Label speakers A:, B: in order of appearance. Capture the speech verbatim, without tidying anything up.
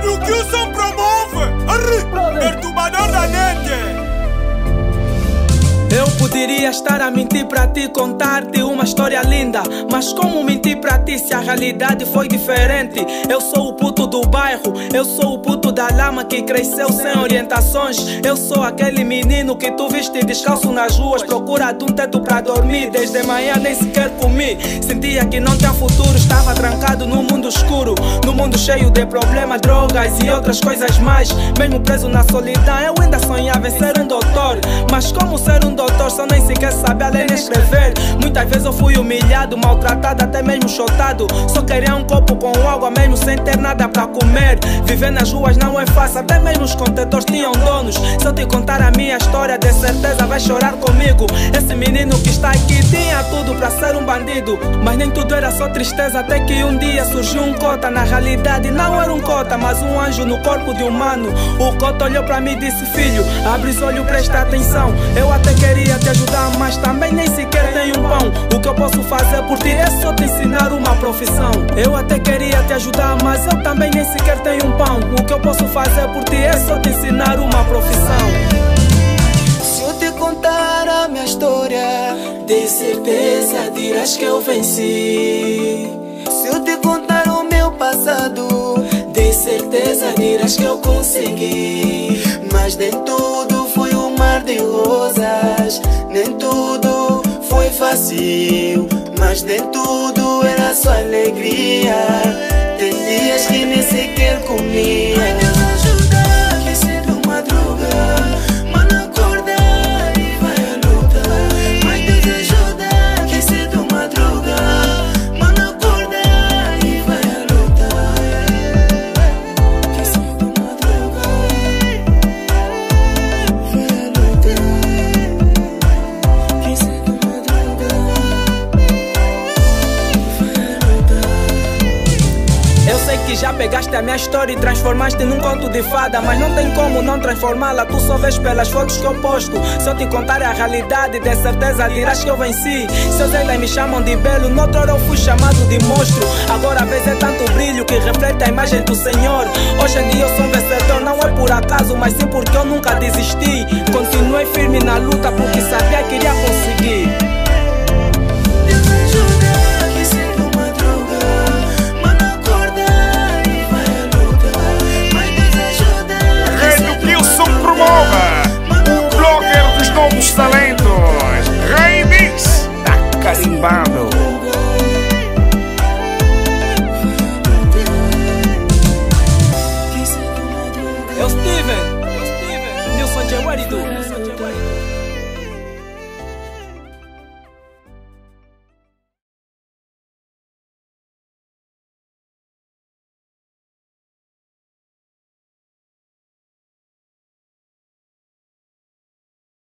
A: Reino Kilson promove! Arre! Perturbador da net!
B: Eu poderia estar a mentir pra ti, contar-te uma história linda, mas como mentir pra ti se a realidade foi diferente? Eu sou o puto do bairro, eu sou o puto da lama que cresceu sem orientações. Eu sou aquele menino que tu viste descalço nas ruas, procura de um teto pra dormir. Desde manhã nem sequer comi, sentia que não tinha futuro. Estava trancado num mundo escuro, num mundo cheio de problemas, drogas e outras coisas mais. Mesmo preso na solidão, eu ainda sonhava em ser um doutor, mas como ser um doutor só nem sequer sabia ler nem escrever. Muitas vezes eu fui humilhado, maltratado, até mesmo chotado. Só queria um copo com água mesmo sem ter nada pra comer. Viver nas ruas não é fácil, até mesmo os contentores tinham donos. Se eu te contar a minha história, de certeza vai chorar comigo. Esse menino que está aqui tinha tudo pra ser um bandido, mas nem tudo era só tristeza. Até que um dia surgiu um cota, na realidade não era um cota, mas um anjo no corpo de humano. O cota olhou pra mim e disse: filho, abre os olhos, presta atenção. Eu até queria te ajudar, mas também nem sequer tenho um pão. O que eu posso fazer por ti é só te ensinar uma profissão. Eu até queria te ajudar, mas eu também nem sequer tenho um pão. O que eu posso fazer por ti é só te ensinar uma profissão.
C: Se eu te contar a minha história, de certeza dirás que eu venci. Se eu te contar o meu passado, de certeza dirás que eu consegui. Mas nem tudo foi um mar de rosas, nem tudo foi fácil, mas nem tudo era só alegria. Tem dias que nem sequer comia. Ai, Deus ajuda, que cedo madruga, mano acorda e vai à luta. Ai, Deus ajuda, que cedo madruga, mano acorda e vai à luta. Que cedo madruga, vai à luta. Que cedo madruga, vai à luta.
B: Eu sei que já pegaste a minha história e transformaste num conto de fada, mas não tem como não transformá-la, tu só vês pelas fotos que eu posto. Se eu te contar a realidade, de certeza dirás que eu venci. Seus eles me chamam de belo, noutra hora eu fui chamado de monstro. Agora a vez é tanto brilho que reflete a imagem do Senhor. Hoje em dia eu sou um vencedor, não é por acaso, mas sim porque eu nunca desisti. Continuei firme na luta porque sabia que iria conseguir.
C: Deus ajuda, que cedo madruga, mano acorda e vai à luta. Ai, Deus ajuda, que
A: Reino
C: cedo
A: Kilson
C: madruga,
A: promove!
C: mano
A: O blogger dos novos talentos! Remix! Tá carimbado!
C: que cedo madruga.
B: Eu Steven, Nilson Jewarido.